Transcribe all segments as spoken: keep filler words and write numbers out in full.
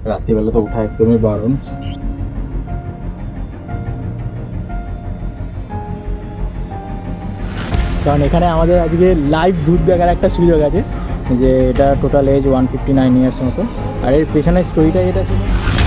রাত্রিবেলা তো ওঠা একদমই বারণ। কারণ এখানে আমাদের আজকে লাইভ ভূত দেখার একটা সুযোগ আছে, যে এটা total age one fifty nine years মতো। আর এর পেছনের স্টোরিটা যেটা ছিল,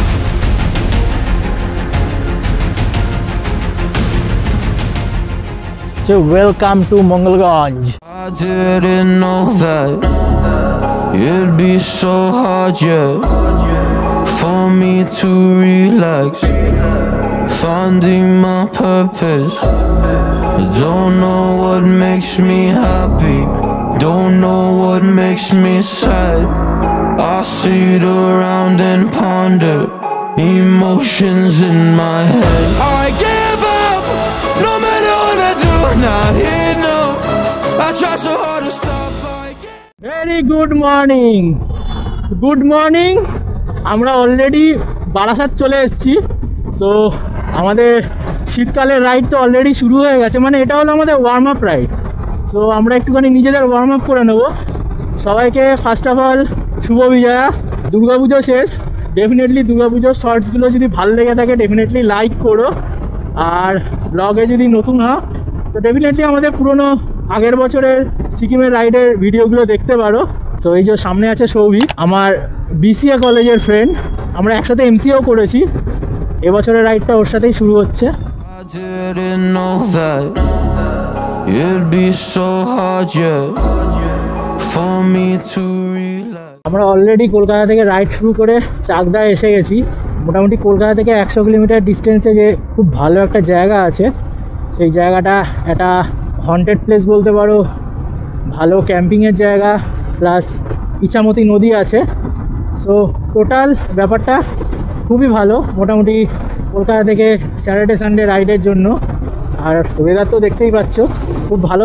welcome to Mangalganj. I didn't know that it'd be so hard yet for me to relax, finding my purpose. I don't know what makes me happy, don't know what makes me sad. I sit around and ponder emotions in my head. I give up, no matter what I do, not enough. I try so hard to stop. Very good morning, good morning. আমরা already Barasat চলে এসেছি। So আমাদের শীতকালের ride তো already শুরু হয়ে গেছে, মানে এটা হলো আমাদের ওয়ার্ম আপ রাইড। সো আমরা একটুখানি নিজেদের ওয়ার্ম আপ করে নেব। সবাইকে ফার্স্ট অফ অল শুভ বিজয়া। দুর্গাপুজো শেষ, ডেফিনেটলি দুর্গাপুজোর শর্টসগুলো যদি ভালো লেগে থাকে ডেফিনেটলি লাইক করো। আর ব্লগে যদি নতুন হয় তো ডেফিনেটলি আমাদের পুরনো আগের বছরের সিকিমের রাইডের ভিডিওগুলো দেখতে পারো। সো এই যে সামনে আছে সৌভিক, আমার বিসিএ কলেজের ফ্রেন্ড, আমরা একসাথে এমসিএও করেছি। এবছরের রাইডটা ওর সাথেই শুরু হচ্ছে। I didn't know that it'd be so hard yet for me to relax. আমরা অলরেডি কলকাতা থেকে রাইড শুরু করে চাকদা এসে গেছি। মোটামুটি কলকাতা থেকে একশো কিলোমিটার ডিস্টেন্সে যে খুব ভালো একটা জায়গা আছে, সেই জায়গাটা একটা হন্টেড প্লেস বলতে পারো, ভালো ক্যাম্পিংয়ের জায়গা, প্লাস ইছামতি নদী আছে। সো টোটাল ব্যাপারটা খুবই ভালো মোটামুটি কলকাতা থেকে স্যাটারডে সানডে রাইডের জন্য। আর ওয়েদার তো দেখতেই পাচ্ছ খুব ভালো।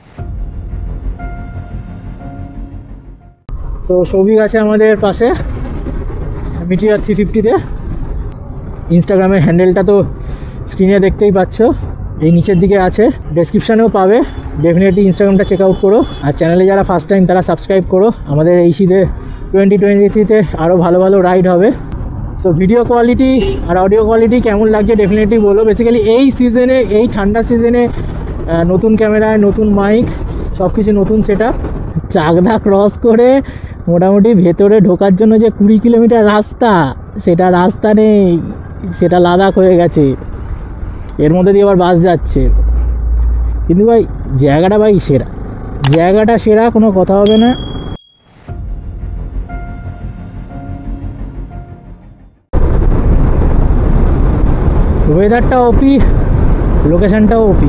সো সৌভিক আছে আমাদের পাশে মিটিয়ার থ্রি ফিফটিতে। ইনস্টাগ্রামের হ্যান্ডেলটা তো স্ক্রিনে দেখতেই পাচ্ছ, এই নিচের দিকে আছে, ডেসক্রিপশানেও পাবে। ডেফিনেটলি ইনস্টাগ্রামটা চেক আউট করো। আর চ্যানেলে যারা ফার্স্ট টাইম তারা সাবস্ক্রাইব করো। আমাদের এই শীতে টোয়েন্টি টোয়েন্টি থ্রিতে আরও ভালো ভালো রাইড হবে। সো ভিডিও কোয়ালিটি আর অডিও কোয়ালিটি কেমন লাগছে ডেফিনেটলি বলো। বেসিক্যালি এই সিজনে, এই ঠান্ডা সিজনে নতুন ক্যামেরায়, নতুন মাইক, সব কিছু নতুন সেট আপ। চাকদা ক্রস করে মোটামুটি ভেতরে ঢোকার জন্য যে কুড়ি কিলোমিটার রাস্তা, সেটা রাস্তা নেই, সেটা লাদাখ হয়ে গেছে। এর মধ্যে দিয়ে আবার বাস যাচ্ছে। কিন্তু ভাই জায়গাটা ভাই সেরা, জায়গাটা সেরা, কোনো কথা হবে না। ওয়েদারটা ওপি, লোকেশনটাও ওপি।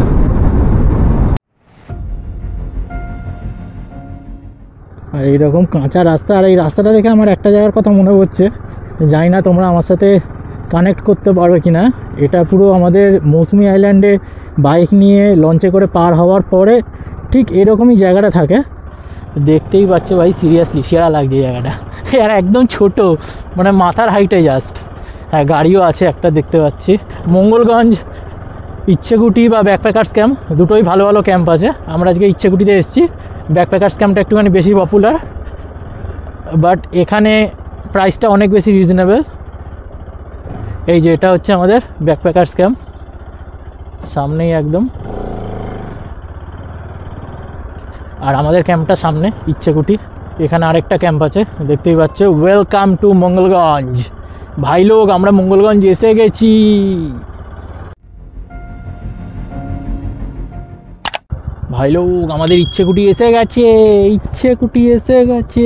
আর এইরকম কাঁচা রাস্তা, আর এই রাস্তাটা দেখে আমার একটা জায়গার কথা মনে হচ্ছে, জানি না তোমরা আমার সাথে কানেক্ট করতে পারবে কি না। এটা পুরো আমাদের মৌসুমি আইল্যান্ডে বাইক নিয়ে লঞ্চে করে পার হওয়ার পরে ঠিক এরকমই জায়গাটা থাকে। দেখতেই পাচ্ছ ভাই, সিরিয়াসলি সেরা লাগছে জায়গাটা। আর একদম ছোট, মানে মাথার হাইটে জাস্ট। হ্যাঁ, গাড়িও আছে একটা দেখতে পাচ্ছি। মঙ্গলগঞ্জ ইচ্ছেকুটি বা ব্যাকপ্যাকার্স ক্যাম্প দুটোই ভালো ভালো ক্যাম্প আছে। আমরা আজকে ইচ্ছেকুটিতে এসেছি। ব্যাকপ্যাকার্স ক্যাম্পটা একটুখানি বেশি পপুলার, বাট এখানে প্রাইসটা অনেক বেশি রিজনেবল। এই যে এটা হচ্ছে আমাদের ব্যাকপ্যাকার্স ক্যাম্প, সামনেই একদম। আর আমাদের ক্যাম্পটা সামনে ইচ্ছেকুটি। এখানে আরেকটা ক্যাম্প আছে দেখতেই পাচ্ছ। Welcome to Mangalganj. ভাই লোক, আমরা মঙ্গলগঞ্জ এসে গেছি। ভাই লোক, আমাদের ইচ্ছেকুটি এসে গেছে, ইচ্ছেকুটি এসে গেছে।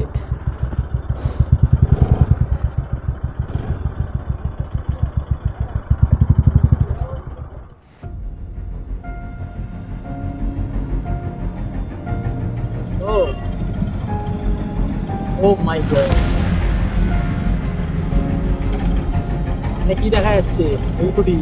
Oh my god, সামনে কি দেখা যাচ্ছে? নীলকুঠি।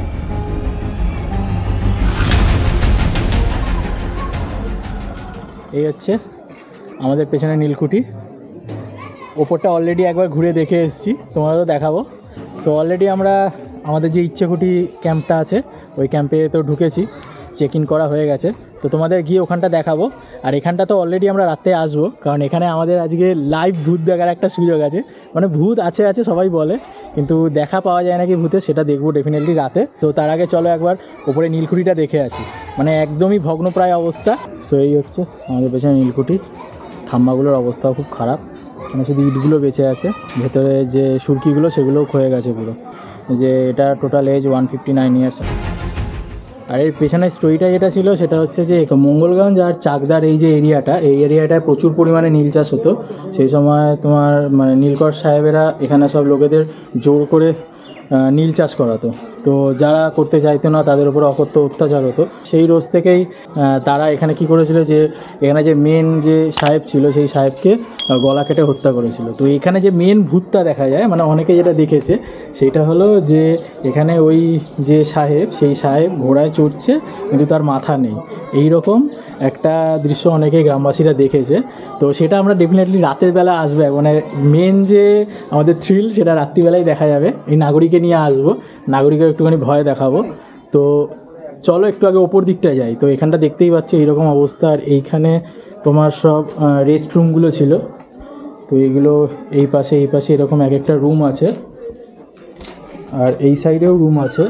এই হচ্ছে আমাদের পেছনে নীলকুঠি। ওপরটা অলরেডি একবার ঘুরে দেখে এসেছি, তোমাদেরও দেখাবো। সো অলরেডি আমরা আমাদের যে ইচ্ছেকুঠি ক্যাম্পটা আছে ওই ক্যাম্পে তো ঢুকেছি, চেক ইন করা হয়ে গেছে। তো তোমাদের গিয়ে ওখানটা দেখাবো। আর এখানটা তো অলরেডি আমরা রাতে আসবো, কারণ এখানে আমাদের আজকে লাইভ ভূত দেখার একটা সুযোগ আছে। মানে ভূত আছে আছে সবাই বলে, কিন্তু দেখা পাওয়া যায় নাকি ভূতে, সেটা দেখবো ডেফিনেটলি রাতে। তো তার আগে চলো একবার ওপরে নীলকুঠিটা দেখে আসি, মানে একদমই ভগ্নপ্রায় অবস্থা। সো এই হচ্ছে আমাদের পেছনে নীলকুঠি, থাম্বাগুলোর অবস্থাও খুব খারাপ, মানে শুধু ইটগুলো বেঁচে আছে, ভেতরে যে সুরকিগুলো সেগুলোও ক্ষয়ে গেছে পুরো। যে এটা total age one fifty nine years. আর এর পেছনের স্টোরিটা যেটা ছিল সেটা হচ্ছে যে মঙ্গলগঞ্জ আর চাকদার এই যে এরিয়াটা, এই এরিয়াটায় প্রচুর পরিমাণে নীল চাষ হতো। সেই সময় তোমার মানে নীলকর সাহেবেরা এখানে সব লোকেদের জোর করে নীল চাষ করাতো। তো যারা করতে চাইতো না তাদের উপর অকথ্য অত্যাচার হতো। সেই রোজ থেকেই তারা এখানে কি করেছিল যে এখানে যে মেন যে সাহেব ছিল সেই সাহেবকে গলা কেটে হত্যা করেছিল। তো এখানে যে মেন ভূতটা দেখা যায়, মানে অনেকে যেটা দেখেছে সেইটা হলো যে এখানে ওই যে সাহেব, সেই সাহেব ঘোড়ায় চড়ছে কিন্তু তার মাথা নেই, এই রকম একটা দৃশ্য অনেকে গ্রামবাসীরা দেখেছে। তো সেটা আমরা ডেফিনেটলি রাতের বেলা আসবো, মানে মেন যে আমাদের থ্রিল সেটা রাত্রিবেলায় দেখা যাবে। এই নাগরিকে নিয়ে আসবো, নাগরিকের একটুখানি ভয় দেখাবো। তো চলো একটু আগে ওপর দিকটা যাই। তো এখানটা দেখতেই পাচ্ছ এইরকম অবস্থা। আর এইখানে তোমার সব রেস্ট রুমগুলো ছিল। তো এইগুলো এই পাশে এই পাশে এরকম এক একটা রুম আছে, আর এই সাইডেও রুম আছে।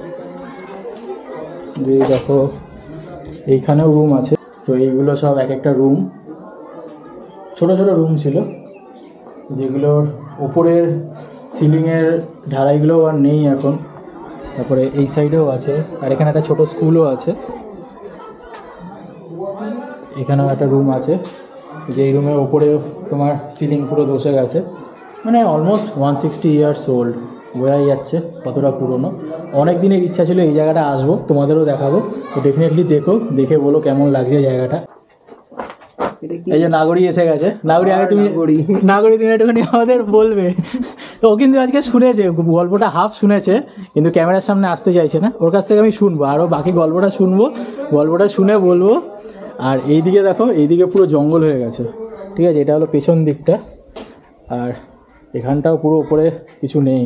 যে দেখো এইখানেও রুম আছে। সো এইগুলো সব এক একটা রুম, ছোট ছোট রুম ছিল, যেগুলোর ওপরের সিলিংয়ের ঢালাইগুলোও আর নেই এখন। তারপরে এই সাইডেও আছে, আর এখানে একটা ছোট স্কুলও আছে। এখানেও একটা রুম আছে, যে এই রুমের ওপরেও তোমার সিলিং পুরো ধসে গেছে, মানে almost one sixty years old, বোঝাই যাচ্ছে কতটা পুরনো। অনেক দিনের ইচ্ছা ছিল এই জায়গাটা আসবো, তোমাদেরও দেখাবো। তো ডেফিনেটলি দেখো, দেখে বলো কেমন লাগছে জায়গাটা। এই যে নাগরি এসে গেছে। নাগরি আগে তুমি নাগরি তুমি একটুখানি আমাদের বলবে। তো ও কিন্তু আজকে শুনেছে গল্পটা, হাফ শুনেছে, কিন্তু ক্যামেরার সামনে আসতে চাইছে না। ওর কাছ থেকে আমি শুনবো, আরও বাকি গল্পটা শুনবো, গল্পটা শুনে বলবো। আর এইদিকে দেখো, এইদিকে পুরো জঙ্গল হয়ে গেছে, ঠিক আছে? এটা হলো পেছন দিকটা, আর এখানটাও পুরো উপরে কিছু নেই।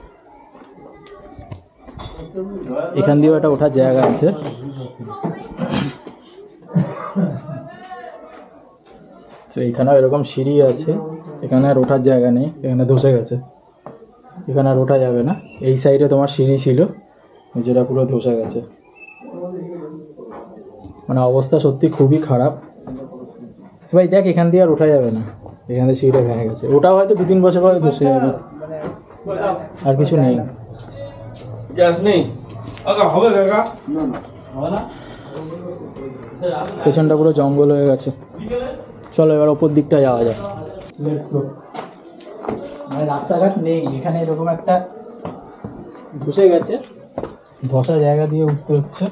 এখান দিয়েও একটা ওঠার জায়গা আছে। তো এখানেও এরকম সিঁড়ি আছে, এখানে আর ওঠার জায়গা নেই, এখানে ধসে গেছে, এখানে আর ওঠা যাবে না। এই সাইডে তোমার সিঁড়ি ছিল, যেটা পুরো ধসে গেছে। মানে অবস্থা সত্যি খুবই খারাপ ভাই। দেখ এখান দিয়ে আর ওঠা যাবে না, এখান থেকে সিঁড়িটা ভেঙে গেছে। ওটাও হয়তো দু তিন বছর পরে ধসে যাবে, আর কিছু নেই। গ্যাস নেই হবে না, পেছনটা পুরো জঙ্গল হয়ে গেছে। চলো এবার ওপর দিকটা যাওয়া যায়। মানে রাস্তাঘাট নেই এখানে, এরকম একটা ধসে গেছে, ধসা জায়গা দিয়ে উঠতে হচ্ছে।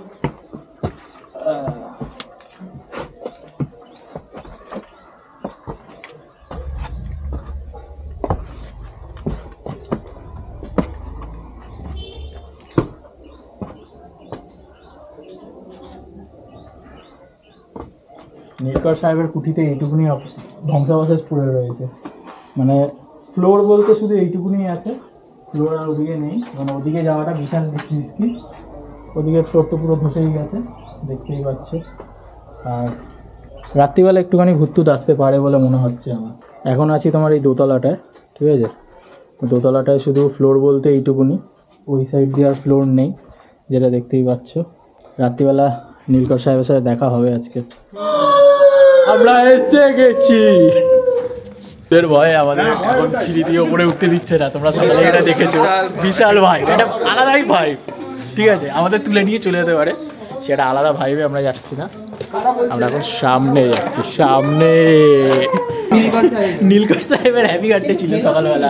নীলকর সাহেবের কুঠিতে এইটুকুনি ধ্বংসাবশেষ পড়ে রয়েছে, মানে ফ্লোর বলতে শুধু এইটুকুনি আছে, ফ্লোর আর ওদিকে নেই। মানে ওদিকে যাওয়াটা বিশাল রিস্কি, ওদিকে ফ্লোর তো পুরো ধসেই গেছে, দেখতেই পাচ্ছ। আর রাত্রিবেলা একটুখানি ভূতটুত আসতে পারে বলে মনে হচ্ছে আমার। এখন আছি তোমার এই দোতলাটায়, ঠিক আছে? দোতলাটায় শুধু ফ্লোর বলতে এইটুকুনি, ওই সাইড দিয়ে আর ফ্লোর নেই, যেটা দেখতেই পাচ্ছ। রাত্রিবেলা নীলকর সাহেবের সাথে দেখা হবে আজকে। আমরা এসে গেছি, তোর ভয়ে আমাদের এখন সিঁড়ি দিয়ে ওপরে উঠতে দিচ্ছে না। তোমরা সকালে এটা দেখেছো, বিশাল ভাই, এটা আলাদাই ভাই, ঠিক আছে? আমাদের তুলে নিয়ে চলে যেতে পারে, সেটা আলাদা ভাইবে। আমরা যাচ্ছি না, আমরা এখন সামনে যাচ্ছি, সামনে। নীলকর সাহেবের হ্যাপি বার্থডে ছিল সকালবেলা।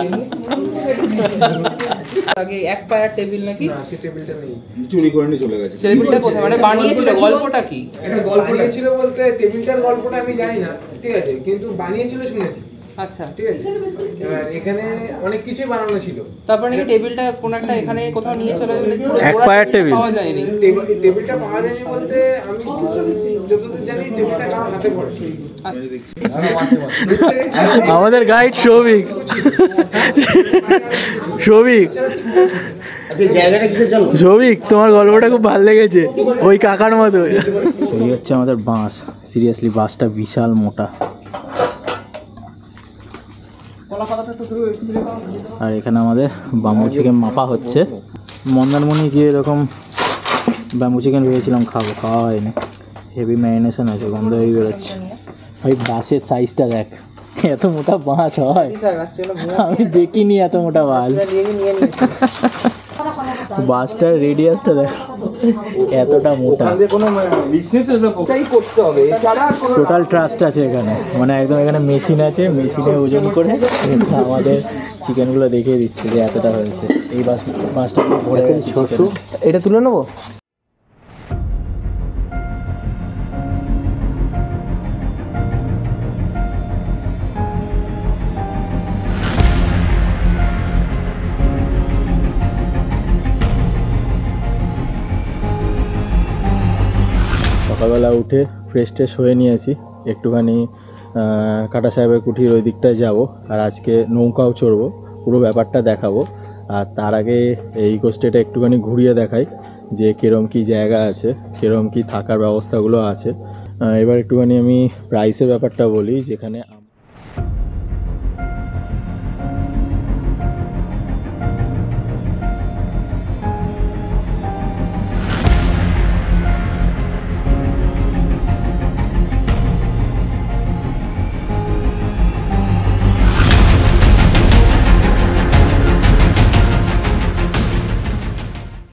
আগে এক পায়ার টেবিল নাকি টেবিলটা নেই, চুরি করে নিয়ে চলে গেছে। টেবিলটা কোথায়, মানে বানিয়েছিল, গল্পটা কি? এটা গল্প লিখেছিল বলতে টেবিলটার গল্পটা আমি জানি না, ঠিক আছে, কিন্তু বানিয়েছিল শুনেছি। আচ্ছা ঠিক আছে। এবার এখানে অনেক কিছুই বানানো ছিল। তারপর নাকি টেবিলটা কোন একটা এখানে কোথাও নিয়ে চলে গেলে এক পায়ের টেবিল পাওয়া যায়নি। টেবিল- টেবিলটা পাওয়া যায়নি বলতে আমি যতদূর জানি টেবিলটা কারো হাতে পড়ে। আমাদের গাইড সৌভিক সৌভিক সৌভিক তোমার গল্পটা খুব ভালো লেগেছে, ওই কাকার মতো। এই হচ্ছে আমাদের বাস, সিরিয়াসলি বাসটা বিশাল মোটা। আর এখানে আমাদের বাম্বু চিকেন মাপা হচ্ছে। মন্দারমণি গিয়ে এরকম বাম্বু চিকেন ভেবেছিলাম খাবো, খাওয়া হয়নি। হেভি ম্যারিনেশন আছে, গন্ধ হয়ে বেরোচ্ছে। ওই বাসের সাইজটা দেখ, এত মোটা বাস হয় আমি দেখিনি, এত মোটা বাস। বাসটার রেডিয়াসটা দেখ, এতটা মোটা। টোটাল ট্রাস্ট আছে এখানে, মানে একদম এখানে মেশিন আছে, মেশিনে ওজন করে আমাদের চিকেনগুলো দেখিয়ে দিচ্ছে যে এতটা হয়েছে। এই বাস বাসটা ভরে গেছে চিকেন। এটা তুলে নেবো। সকালবেলা উঠে ফ্রেশ ট্রেশ হয়ে নিয়েছি, একটুখানি কাটা সাহেবের কুঠির ওই দিকটায় যাব, আর আজকে নৌকাও চড়বো, পুরো ব্যাপারটা দেখাবো। আর তার আগে এই কোস্টেটা একটুখানি ঘুরিয়ে দেখাই যে কীরম কী জায়গা আছে, কীরম কী থাকার ব্যবস্থাগুলো আছে। এবার একটুখানি আমি প্রাইসের ব্যাপারটা বলি। যেখানে